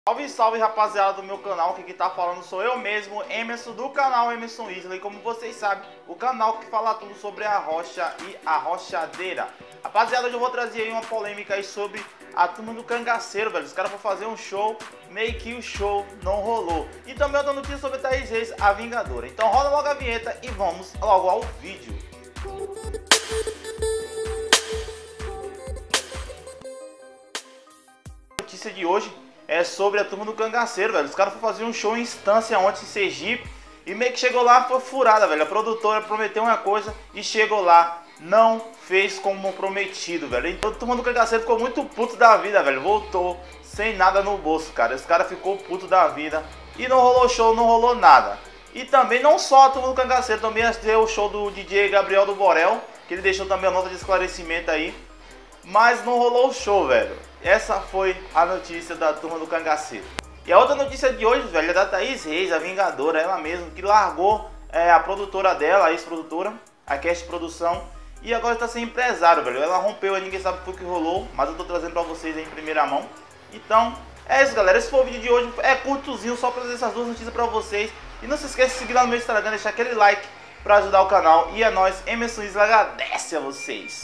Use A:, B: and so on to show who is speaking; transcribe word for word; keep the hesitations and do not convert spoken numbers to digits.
A: Salve, salve, rapaziada do meu canal, que aqui tá falando sou eu mesmo, Emerson, do canal Emerson Isley. Como vocês sabem, o canal que fala tudo sobre a rocha e a rochadeira. Rapaziada, hoje eu vou trazer aí uma polêmica aí sobre a turma do cangaceiro, velho. Os caras foram fazer um show, meio que o show não rolou. E também outra notícia sobre a Thaís Reis, a Vingadora. Então roda logo a vinheta e vamos logo ao vídeo. A notícia de hoje é sobre a turma do cangaceiro, velho. Os caras foram fazer um show em Instância ontem em Sergipe e meio que chegou lá, foi furada, velho. A produtora prometeu uma coisa e chegou lá, não fez como prometido, velho. Então a turma do cangaceiro ficou muito puto da vida, velho. Voltou sem nada no bolso, cara. Esse cara ficou puto da vida e não rolou show, não rolou nada. E também não só a turma do cangaceiro, também deu o show do D J Gabriel do Borel, que ele deixou também a nota de esclarecimento aí. Mas não rolou o show, velho. Essa foi a notícia da turma do cangaceiro. E a outra notícia de hoje, velho, é da Thaís Reis, a Vingadora, ela mesma, que largou é, a produtora dela, a ex-produtora, a Cast Produção, e agora está sem empresário, velho. Ela rompeu, ninguém sabe o que rolou, mas eu tô trazendo pra vocês aí em primeira mão. Então, é isso, galera. Esse foi o vídeo de hoje. É curtozinho, só pra trazer essas duas notícias pra vocês. E não se esqueça de seguir lá no meu Instagram, deixar aquele like pra ajudar o canal. E é nóis, Emerson Isley agradece a vocês.